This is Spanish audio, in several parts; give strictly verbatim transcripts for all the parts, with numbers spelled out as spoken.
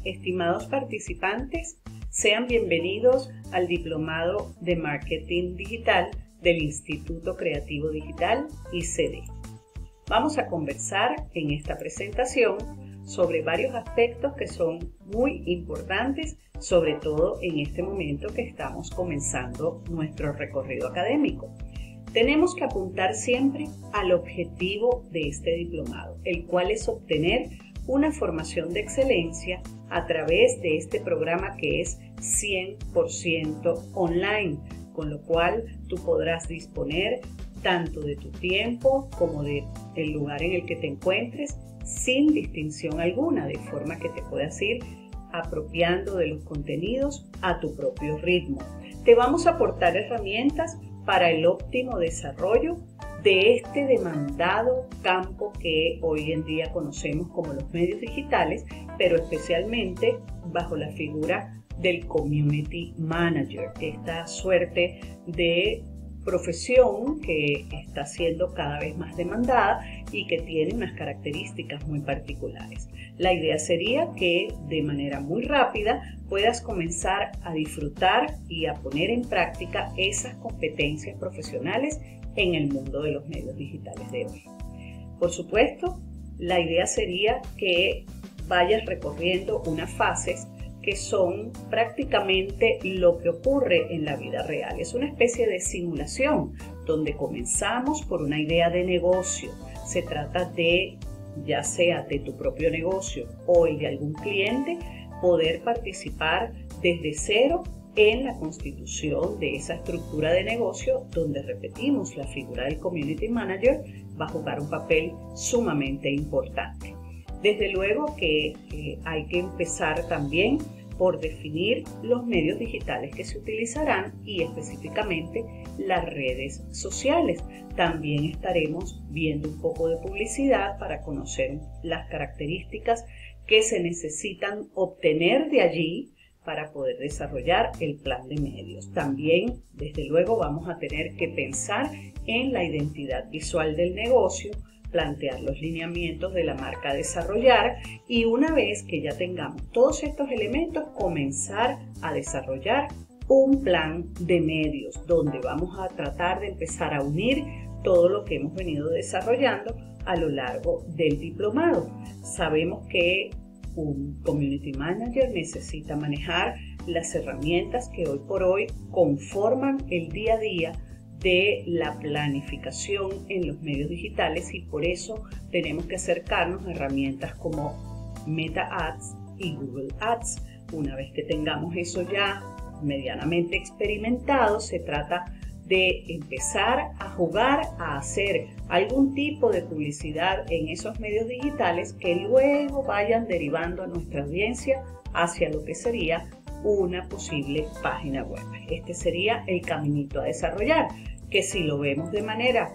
Estimados participantes, sean bienvenidos al Diplomado de Marketing Digital del Instituto Creativo Digital I C D. Vamos a conversar en esta presentación sobre varios aspectos que son muy importantes, sobre todo en este momento que estamos comenzando nuestro recorrido académico. Tenemos que apuntar siempre al objetivo de este diplomado, el cual es obtener una formación de excelencia a través de este programa que es cien por ciento online, con lo cual tú podrás disponer tanto de tu tiempo como de el lugar en el que te encuentres sin distinción alguna, de forma que te puedas ir apropiando de los contenidos a tu propio ritmo. Te vamos a aportar herramientas para el óptimo desarrollo de este demandado campo que hoy en día conocemos como los medios digitales, pero especialmente bajo la figura del Community Manager, esta suerte de profesión que está siendo cada vez más demandada y que tiene unas características muy particulares. La idea sería que de manera muy rápida puedas comenzar a disfrutar y a poner en práctica esas competencias profesionales en el mundo de los medios digitales de hoy. Por supuesto, la idea sería que vayas recorriendo unas fases que son prácticamente lo que ocurre en la vida real. Es una especie de simulación donde comenzamos por una idea de negocio. Se trata de, ya sea de tu propio negocio o el de algún cliente, poder participar desde cero en la constitución de esa estructura de negocio donde, repetimos, la figura del Community Manager va a jugar un papel sumamente importante. Desde luego que eh, hay que empezar también por definir los medios digitales que se utilizarán y específicamente las redes sociales. También estaremos viendo un poco de publicidad para conocer las características que se necesitan obtener de allí para poder desarrollar el plan de medios. También, desde luego, vamos a tener que pensar en la identidad visual del negocio, plantear los lineamientos de la marca a desarrollar y una vez que ya tengamos todos estos elementos, comenzar a desarrollar un plan de medios donde vamos a tratar de empezar a unir todo lo que hemos venido desarrollando a lo largo del diplomado. Sabemos que un Community Manager necesita manejar las herramientas que hoy por hoy conforman el día a día de la planificación en los medios digitales y por eso tenemos que acercarnos a herramientas como Meta Ads y Google Ads. Una vez que tengamos eso ya medianamente experimentado, se trata de empezar a jugar a hacer algún tipo de publicidad en esos medios digitales que luego vayan derivando a nuestra audiencia hacia lo que sería una posible página web. Este sería el caminito a desarrollar, que si lo vemos de manera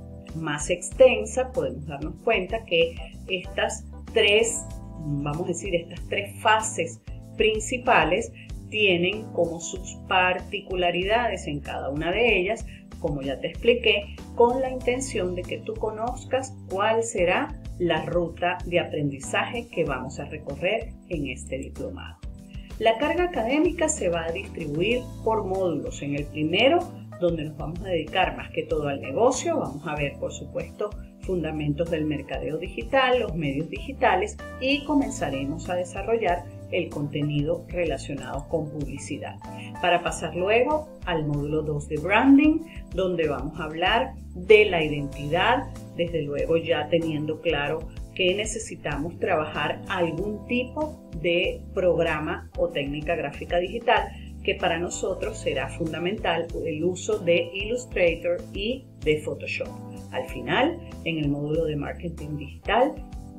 más extensa podemos darnos cuenta que estas tres, vamos a decir, estas tres fases principales tienen como sus particularidades en cada una de ellas, como ya te expliqué, con la intención de que tú conozcas cuál será la ruta de aprendizaje que vamos a recorrer en este diplomado. La carga académica se va a distribuir por módulos. En el primero, donde nos vamos a dedicar más que todo al negocio, vamos a ver, por supuesto, fundamentos del mercadeo digital, los medios digitales y comenzaremos a desarrollar el contenido relacionado con publicidad. Para pasar luego al módulo dos de branding, donde vamos a hablar de la identidad, desde luego ya teniendo claro que necesitamos trabajar algún tipo de programa o técnica gráfica digital que para nosotros será fundamental el uso de Illustrator y de Photoshop. Al final, en el módulo de marketing digital,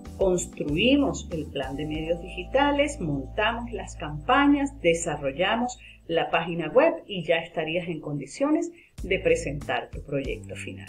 construimos el plan de medios digitales, montamos las campañas, desarrollamos la página web y ya estarías en condiciones de presentar tu proyecto final.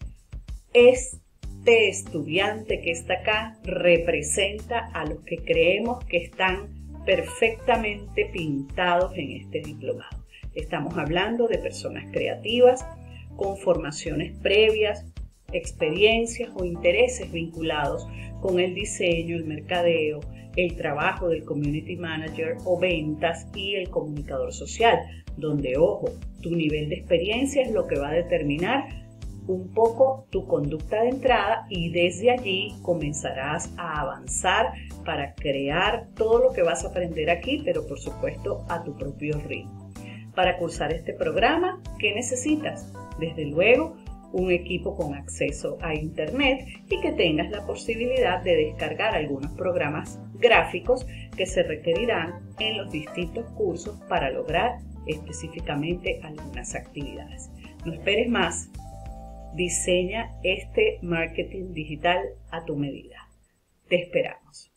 Este estudiante que está acá representa a los que creemos que están perfectamente pintados en este diplomado. Estamos hablando de personas creativas con formaciones previas, experiencias o intereses vinculados con el diseño, el mercadeo, el trabajo del Community Manager o ventas y el comunicador social, donde, ojo, tu nivel de experiencia es lo que va a determinar un poco tu conducta de entrada y desde allí comenzarás a avanzar para crear todo lo que vas a aprender aquí, pero por supuesto a tu propio ritmo. Para cursar este programa, ¿qué necesitas? Desde luego, un equipo con acceso a internet y que tengas la posibilidad de descargar algunos programas gráficos que se requerirán en los distintos cursos para lograr específicamente algunas actividades. No esperes más. Diseña este marketing digital a tu medida. Te esperamos.